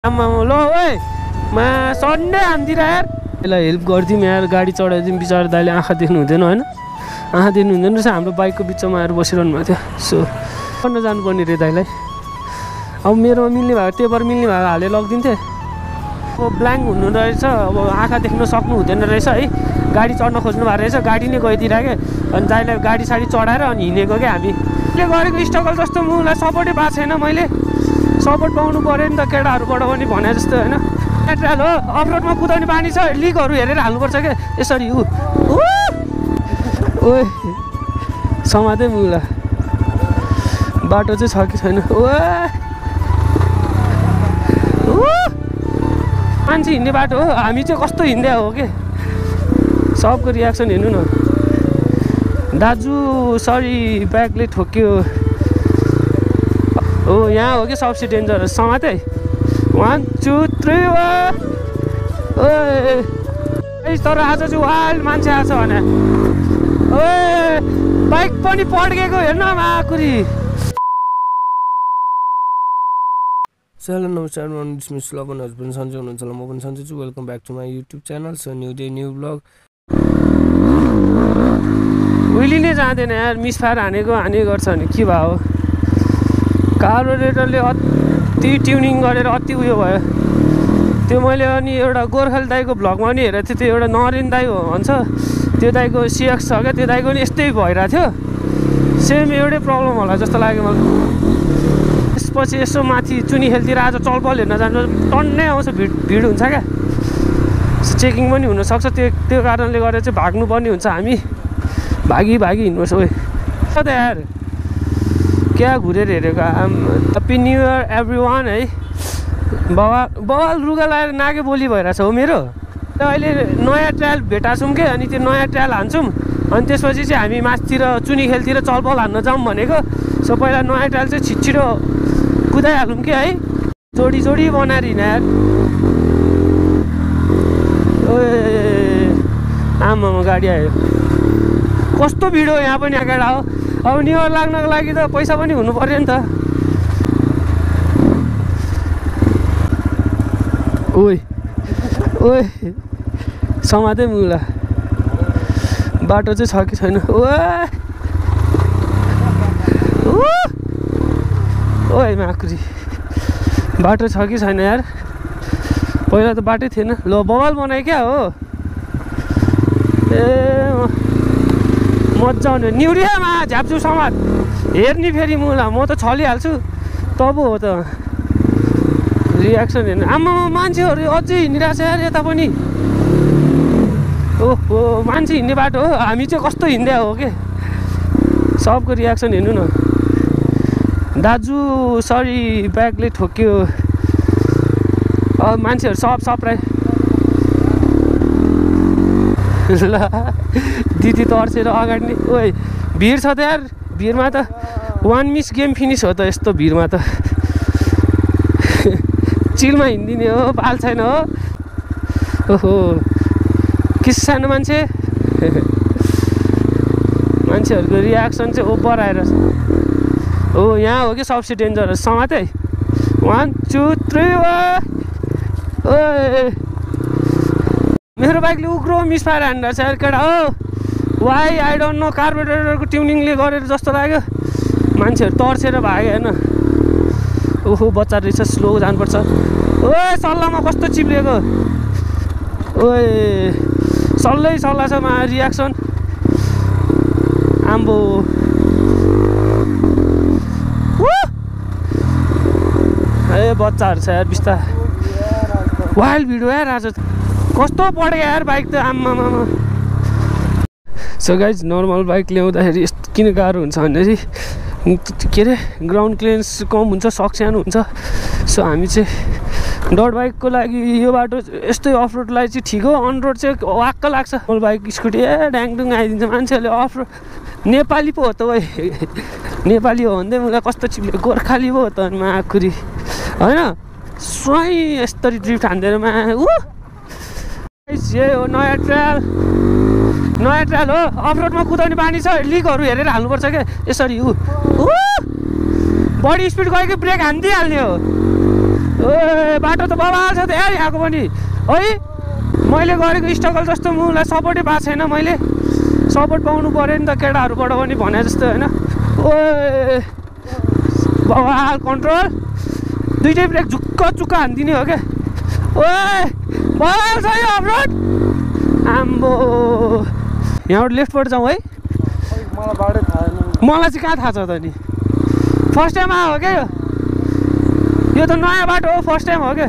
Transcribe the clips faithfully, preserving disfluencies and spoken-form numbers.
आम्मा ल ओए मा सन्डे हान्दिर यार यसलाई हेल्प गरिदिउँ यार गाडी चढाइदिउँ बिचारा दाइले आँखा देख्नु हुँदैन होइन आँखा देख्नु हुँदैन रहेछ हाम्रो बाइकको बिचमा आएर बसिरहनु भएको थियो सो गर्न जानुपर्ने रे दाइलाई अब मेरोमा मिल्ने भएको टेपर मिल्ने भएको हाले लगिदिन्थेँ अब ब्ल्याङ्क हुनु रहेछ अब आँखा देख्न सक्नु हुँदैन रहेछ है गाडी चढ्न खोज्नु भएको रहेछ गाडी नै गइदिएर क्या अनि दाइलाई गाडी साडी चढाएर अनि हिँडेको क्या हामीले गरेको स्ट्रगल जस्तो मलाई सपोर्टै पाएको छैन मैले सपोर्ट पाउनु पऱ्यो नि त केटाहरूबाट पनि भने जस्तो होइन ट्रायल हो अफरोडमा कुदाउने बानी छ लिकहरू हेरेर हाल्नुपर्छ क्या यसरी ऊ ओ समातै मुला बाटो चाहिँ छ कि छैन ओ मान्छे हिँड्ने बाटो हो हामी चाहिँ कस्तो हिँड्दै हो कि सबको रियाक्सन हेर्नु न दाजु सरी ब्यागले ठोक्यो हो यहाँ हो कि सबसे डेन्जर समातै वान टू थ्री ओ तर आज चाहिँ वाइल्ड मान्छे आएको छ भने ओ बाइक पनि पड्केको हेर्न माकुरी हेलो नमस्कार म सुलभ हस्बेन्ड सन्चै हुनुहुन्छ होला म पनि सन्चै छु welcome back to my YouTube channel so new day new blog उहिले नै जाँदैन यार मिसफायर हानेको हाने गर्छ भने के भयो कार्बोरेटरले अति ट्युनिङ गरेर अति उयो भयो त्यो मैले अनि एउटा गोर्खाली दाईको भ्लगमा पनि हेरेको थिएँ त्यो एउटा नरेन दाई हो भन्छ त्यो दाईको सिएक्स छ क्या त्यो दाईको पनि यस्तै भइरहेको थियो सेम एउटै प्रब्लम होला जस्तो लाग्यो मलाई त्यसपछि यसो माथि चुनी खेलतिर आज चलपल हेर्न जानु टन्नै आउँछ भिड भिड हुन्छ क्या चेकिङ पनि हुनसक्छ त्यो त्यो कारणले गर्दा चाहिँ भाग्नुपर्ने हुन्छ हामी भागी भागी हिँड्नुपर्छ ओए त यार क्या घुरेर हेरेको आम happy new year everyone है बवाल बवाल रुगा लगाएर नागे बोली भइरहेछ हो मेरो अहिले नयाँ ट्रायल भेटा छौँ कि अनि त्यो नयाँ ट्रायल हान्छौँ अनि त्यसपछि चाहिँ हामी मासतिर चुनी खेलतिर चलपल हान्न जाउँ भनेको सो पहिला नयाँ ट्रायल चाहिँ छिटछिटो कुदाइहालौँ कि है जोडी जोडी बनाएर हिँड यार ओ आमामा गाडी आयो कस्तो भिड हो यहाँ पनि केटा हो अब न्यु इयर लाग्नको लागि त पैसा पनि हुनु पर्यो नि त ओइ ओइ समातै मुला बाटो चाहिँ छ कि छैन ओ ओइ माकुरी बाटो छ कि छैन यार पहिला त बाटै थिएन ल बवाल बनायो क्या हो ए मजा आउने न्युरियामा झ्याप्छु समात हेर्ने फेरि मुला म त छलिहाल्छु तब हो त रियाक्सन हेर्नु आमामा मान्छेहरू अझै हिँडिरहेको छ यार यता पनि ओहो मान्छे हिँड्ने बाटो हो हामी चाहिँ कस्तो हिँड्दै हो कि सबको रियाक्सन हेर्नु न दाजु सरी ब्यागले ठोक्यो अब मान्छेहरू सब सप्राइ ल दिदी तर्सेर अगाडि नै ओए भिड छ त यार भिडमा त वान मिस गेम फिनिस हो त यस्तो भिडमा त चिलमा हिँडिदिने हो पाल छैन हो ओहो किस सानो मान्छे मान्छेहरूको रियाक्सन चाहिँ ओभर आएर हो यहाँ हो कि सबसे डेन्जर समातै वान टू थ्री ओ मेरो बाइकले उग्रो मिसफायर हान्दा छ यार केटा हो वाइ आई डोन्ट नो कार्बोरेटरको ट्युनिङले गरेर जस्तो लाग्यो मान्छेहरू तर्सेर भाग्यो होइन ओहो बच्चा रहेछ स्लो जानुपर्छ ओए सल्लाहमा कस्तो चिप्लेको ओए सल्लै सल्लाह छ मा रियाक्सन आम्बो ए बच्चाहरू छ यार बिस्ता वाइल्ड भिडियो यार आज कस्तो पड्यो यार बाइक त आम्मामा सो गाइज नर्मल बाइक ल्याउँदाखेरि यस्तो किन गाह्रो हुन्छ भनेपछि के अरे ग्राउन्ड क्लियरेन्स कम हुन्छ सक सानो हुन्छ सो हामी चाहिँ डट बाइकको लागि यो बाटो यस्तै अफ रोडलाई चाहिँ ठिक हो अन रोड चाहिँ वाक्क लाग्छ नर्मल बाइक स्कुटी ए ड्याङडुङ आइदिन्छ मान्छेहरूले अफ रोड नेपाली पो हो त ओइ नेपाली हो भन्दै मलाई कस्तो चिप्ले गोर्खाली पो हो त माकुरी होइन स्वयं यस्तरी ड्रिफ्ट हान्दैन मा ऊ यही हो नयाँ ट्रायल नयाँ ट्रायल हो अफरोडमा कुदाउने बानी छ लिकहरू हेरेर हाल्नुपर्छ क्या यसरी ऊ बडी स्पिड गयो कि ब्रेक हानिदिइहाल्ने हो ए बाटो त बबाल छ त यार यहाँको पनि है मैले गरेको स्ट्रगल जस्तो मलाई सपोर्टै पाएको छैन मैले सपोर्ट पाउनु पऱ्यो नि त केटाहरूबाट पनि भने जस्तो होइन ओ बवाल कन्ट्रोल दुइटै ब्रेक झुक्क चुक्क हानिदिने हो क्या ओ बवाल छ यो अफरोड आम्बो यहाँबाट लेफ्टबाट जाउँ है मलाई बाटै थाहा छैन मलाई चाहिँ कहाँ थाहा छ त नि फर्स्ट टाइम आयो क्या यो यो त नयाँ बाटो हो फर्स्ट टाइम हो क्या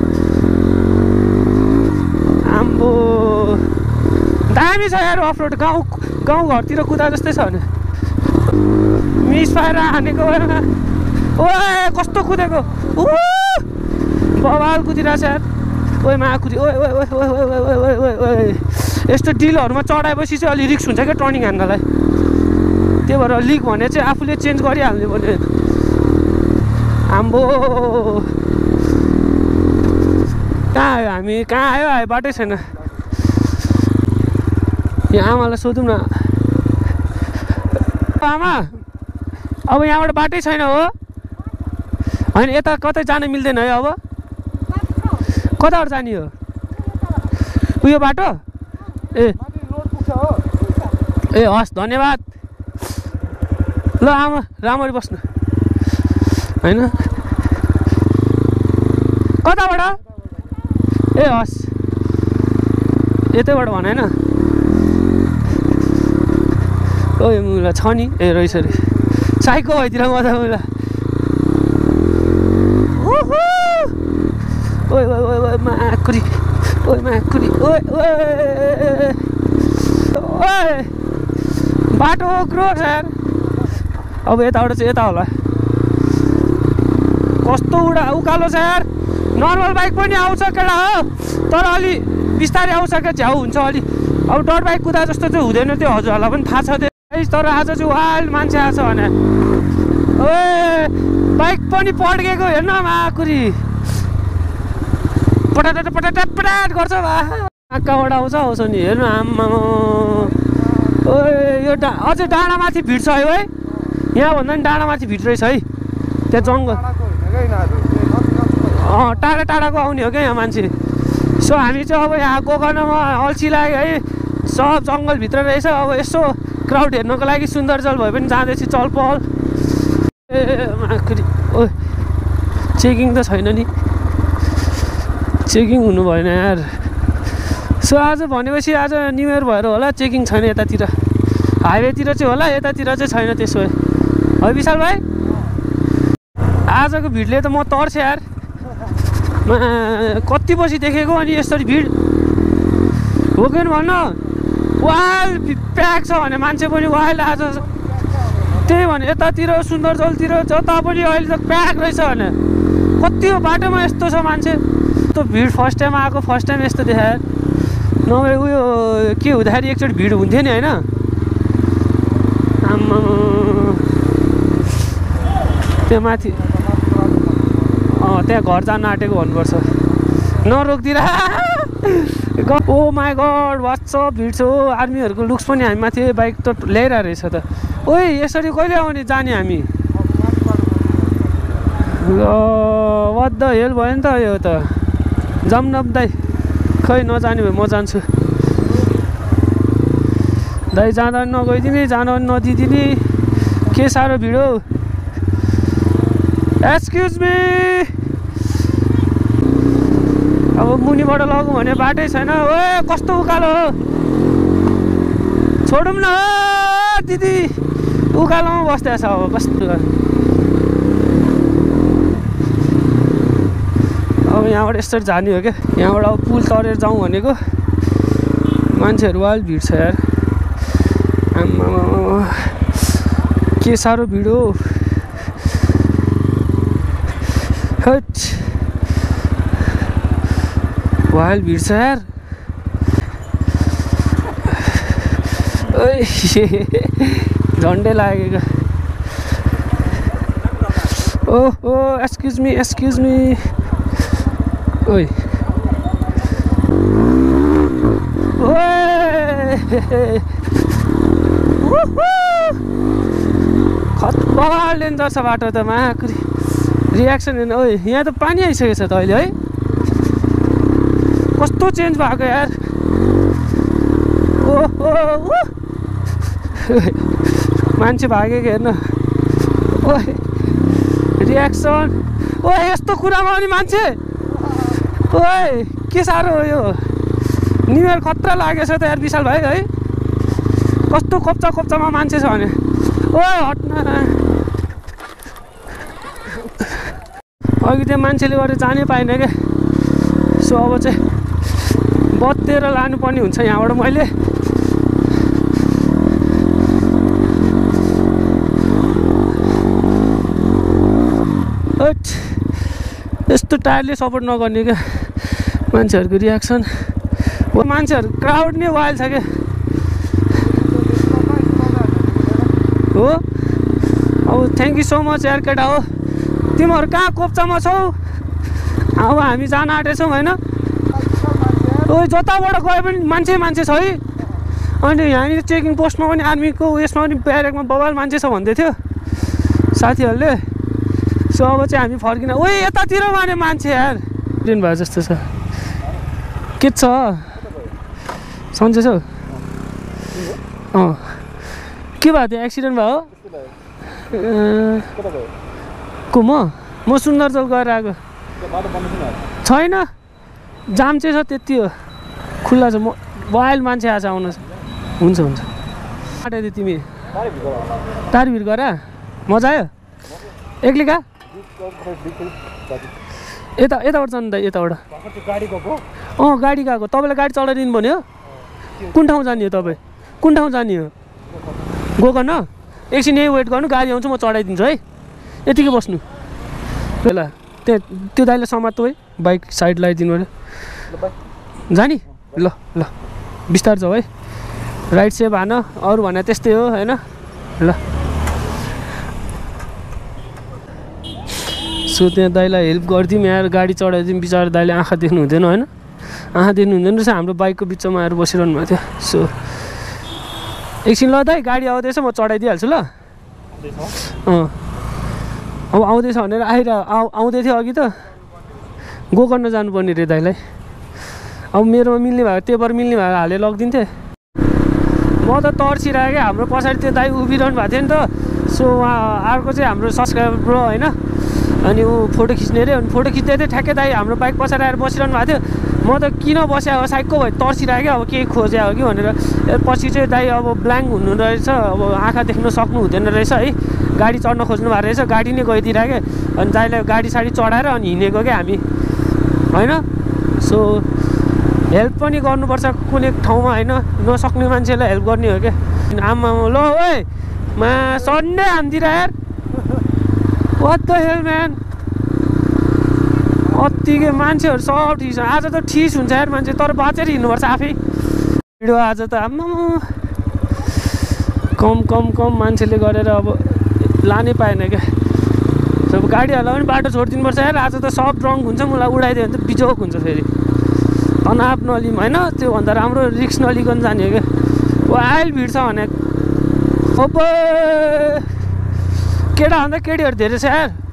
आम्बो दामी छ यार अफरोड गाउँ गाउँ घरतिर कुदा जस्तै छ भने मिस पाएर हानेको ओ कस्तो कुदेको ऊ बवाल कुदिरहेछ यार ओइ मा कुदि ओइ ओइ ओइ ओइ ओइ ओइ ओइ ओइ यस्तो डिलहरूमा चढाएपछि चाहिँ अलि रिक्स हुन्छ क्या टर्निङ हान्नलाई त्यही भएर लिक भने चाहिँ आफूले चेन्ज गरिहाल्ने भने आम्बो कहाँ आयो हामी कहाँ आयो आयो बाटै छैन यहाँ आमालाई सोधौँ न आमा अब यहाँबाट बाटै छैन हो होइन यता कतै जान मिल्दैन है अब कताबाट जाने हो उयो बाटो ए ए हस् धन्यवाद ल आमा राम्ररी बस्नु होइन कताबाट ए हस् यतैबाट भन होइन ओइ मुला छ नि ए रहेछ अरे साइको भइदिएर मजा मुला ओइ ओइ ओइ ओइ माकुरी ओइ माकुरी ओइ ओइ ओइ बाटो क्रोस यार अब यताबाट चाहिँ यता होला कस्तो उडा उकालो छ यार नर्मल बाइक पनि आउँछ केटा हो तर अलि बिस्तारै आउँछ क्या झ्याउ हुन्छ अलि अब डट बाइक कुदा जस्तो चाहिँ हुँदैन त्यो हजुरहरूलाई पनि थाहा छ त्यो तर आज चाहिँ वाइल्ड मान्छे आएको छ भने ए बाइक पनि पड्केको हेर्न माकुरी पटाट पटाट पटाट गर्छ बा कहाँबाट आउँछ आउँछ नि हेर्नु आम्मा ओ यो डा अझै डाँडामाथि भिड्छ है यहाँभन्दा पनि डाँडामाथि भिड रहेछ है त्यहाँ जङ्गल अँ टाढा टाढाको आउने हो क्या यहाँ मान्छे सो हामी चाहिँ अब यहाँ गोकर्णमा अल्छी लाग्यो है सब जङ्गलभित्र रहेछ अब यसो क्राउड हेर्नको लागि सुन्दरजल भए पनि जाँदैछ चल पहल ए माकुरी ओ चेकिङ त छैन नि चेकिङ हुनु भएन यार सो आज भनेपछि आज न्यु इयर भएर होला चेकिङ छैन यतातिर हाइवेतिर चाहिँ होला यतातिर चाहिँ छैन त्यसो है विशाल भाइ आजको भिडले त म तर्सेँ यार कति बजी देखेको अनि यसरी भिड हो कि भन्न वाइल्ड प्याक छ भने मान्छे पनि वाइल्ड आज त्यही भने यतातिर सुन्दरजलतिर जता पनि अहिले त प्याक रहेछ भने कति हो बाटोमा यस्तो छ मान्छे यस्तो भिड फर्स्ट टाइम आएको फर्स्ट टाइम यस्तो देखायो नभए उयो के हुँदाखेरि एकचोटि भिड हुन्थ्यो नि होइन आम्मा त्यो माथि अँ त्यहाँ घर जान आँटेको भन्नुपर्छ नरोकिदिएर ओ माई गड वाट्सअप भिड छ हो आर्मीहरूको लुक्स पनि हामी माथि बाइक त ल्याइरहेको रहेछ त ओइ यसरी कहिले आउने जाने हामी वाट द हेल भयो नि त यो त जम्नब दाइ खै नजाने भए म जान्छु दाइ जाँदा पनि नगइदिने जान पनि नदिदिने के साह्रो भिड हौ एक्सक्युज मी अब मुनिबाट लगौँ भने बाटै छैन ओ कस्तो उकालो हो छोडौँ न हो दिदी उकालोमा बस्दैछ अब कस्तो अब यहाँबाट यसरी जाने हो क्या यहाँबाट अब पुल तरेर जाउँ भनेको मान्छेहरू वाइल्ड भिड छ यार आम्मा के साह्रो भिड हो हट वाइल्ड भिड छ यार झन्डै लागेको ओहो एक्सक्युज मी एक्सक्युज मी ओइ खतरा डेन्जर छ बाटो त माकुरी रियाक्सन हेर्न ओइ यहाँ त पानी आइसकेछ त अहिले है कस्तो चेन्ज भएको यार ओ ओ मान्छे भागेको हेर्न ओ रियाक्सन ओ यस्तो कुरामा पनि मान्छे ओए के साह्रो हो यो न्यु इयर खतरा लागेछ त यार विशाल भाइ है कस्तो कोप्चा कोप्चामा मान्छे छ भने ओए हट्न अघि त्यो मान्छेले गरेर जानै पाएन क्या सो अब चाहिँ बत्तेर लानुपर्ने हुन्छ यहाँबाट मैले यस्तो टायरले सपोर्ट नगर्ने क्या मान्छेहरूको रियाक्सन हो मान्छेहरू क्राउड नै वाइल्ड छ क्या हो अब थ्याङ्क यू सो मच यार केटा हो तिमीहरू कहाँ कोप्चामा छौ अब हामी जान आँटेछौँ होइन ओ जताबाट गए पनि मान्छे मान्छे छ है अनि यहाँनिर चेकिङ पोस्टमा पनि आर्मीको उयसमा पनि ब्यारेकमा बबाल मान्छे छ भन्दै थियो साथीहरूले सो अब चाहिँ हामी फर्किन ओ यतातिर माने मान्छे यार दिन भयो जस्तो छ के छ सन्चै छ अँ के भयो त्यो एक्सिडेन्ट भयो को म म सुन्दरजल गएर आएको छैन जाम चाहिँ छ त्यति हो खुल्ला छ म वाइल्ड मान्छे आएको छ आउनु हुन्छ हुन्छ आँटेको तिमी तारभिर गर मजा आयो एक्लै का यता यताबाट जानु त यताबाट अँ गाडी गएको तपाईँलाई गाडी चलाइदिनु भन्यो कुन ठाउँ जाने हो तपाईँ कुन ठाउँ जाने हो गोकर्ण एकछिन यही वेट गर्नु गाडी आउँछु म चढाइदिन्छु है यतिकै बस्नु ल त्यहाँ त्यो दाइले समात्नु है बाइक साइड लगाइदिनु अरे जाने ल ल बिस्तार जाऊ है राइट सेप हान अरू भने त्यस्तै हो होइन ल सो त्यहाँ दाइलाई हेल्प गरिदिउँ यार गाडी चढाइदिउँ बिचरा दाइले आँखा देख्नु हुँदैन होइन आँखा देख्नु हुँदैन रहेछ हाम्रो बाइकको बिचमा आएर बसिरहनु भएको थियो सो एकछिन ल दाइ गाडी आउँदैछ म चढाइदिइहाल्छु ल अँ अब आउँदैछ भनेर आएर आउ आउँदै थियो अघि त गोकर्ण जानुपर्ने रे दाइलाई अब मेरोमा मिल्ने भएको पेपर मिल्ने भएको हालेर लगिदिन्थेँ म त तर्सिरहेको क्या हाम्रो पछाडि त्यो दाइ उभिरहनु भएको थियो नि त सो उहाँ अर्को चाहिँ हाम्रो सब्सक्राइबर ब्रो होइन अनि ऊ फोटो खिच्ने अरे अनि फोटो खिच्दै थियो ठ्याक्कै दाइ हाम्रो बाइक पछाडि आएर बसिरहनु भएको थियो म त किन बस्या हो साइकको भयो तर्सिरहेको अब केही खोज्या हो कि भनेर पछि चाहिँ दाइ अब ब्ल्याङ्क हुनु रहेछ अब आँखा देख्न सक्नु हुँदैन रहेछ है गाडी चढ्न खोज्नु भएको रहेछ गाडी नै गइदिरहेको अनि दाइलाई गाडी साडी चढाएर अनि हिँडेको क्या हामी होइन सो हेल्प पनि गर्नुपर्छ कुनै ठाउँमा होइन नसक्ने मान्छेलाई हेल्प गर्ने हो क्या आमा ल ओए मा सन्डे हामतिर यार वाट द हेल म्यान अत्तिकै मान्छेहरू सब ठिक छ आज त ठिस हुन्छ यार मान्छे तर बाँचेर हिँड्नुपर्छ आफै भिडियो आज त आम्मा कम कम कम मान्छेले गरेर अब लानै पाएन क्या सब गाडीहरूलाई पनि बाटो छोडिदिनुपर्छ यार आज त सब ड्रङ्क हुन्छ मलाई उडाइदियो भने त बिजोक हुन्छ फेरि तनाव नलिम होइन त्योभन्दा राम्रो रिक्स नलिकन जाने हो क्या वाइल्ड भिड छ भने अब केटाभन्दा केटीहरू धेरै छ यार